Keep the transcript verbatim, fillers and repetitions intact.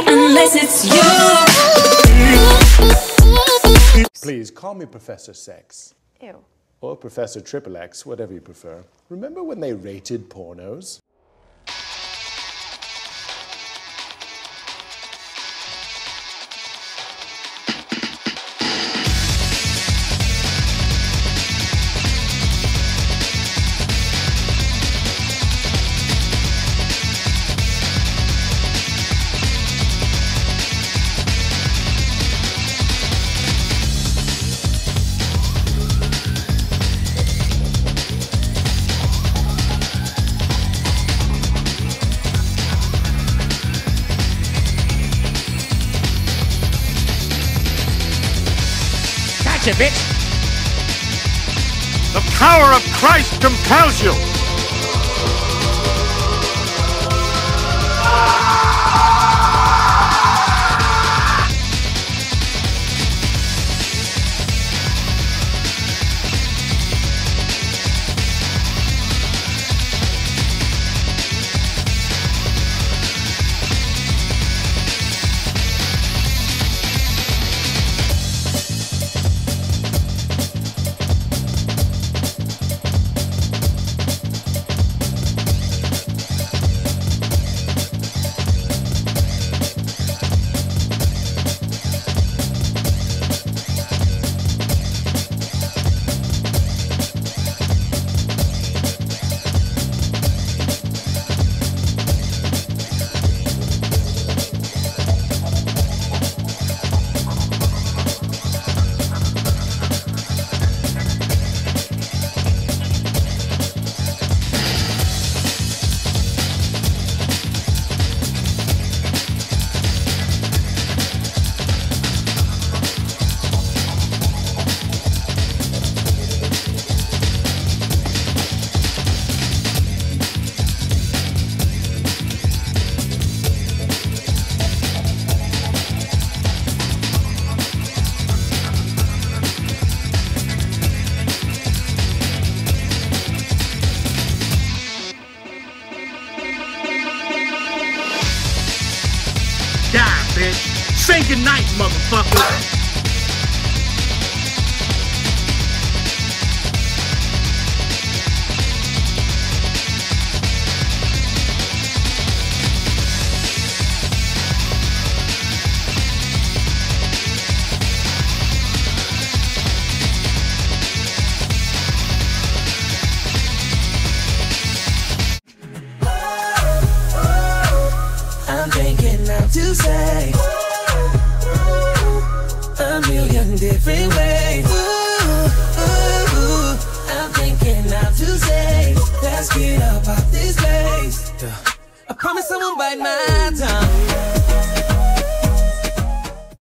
unless it's you. Please call me Professor Sex. Ew. Or Professor Triple X, whatever you prefer. Remember when they rated pornos? Bitch. The power of Christ compels you. Say goodnight, motherfucker. I'm thinking out to say a million different ways. Ooh, ooh, ooh. I'm thinking out to say, let's get up off this place. I promise I won't bite my tongue.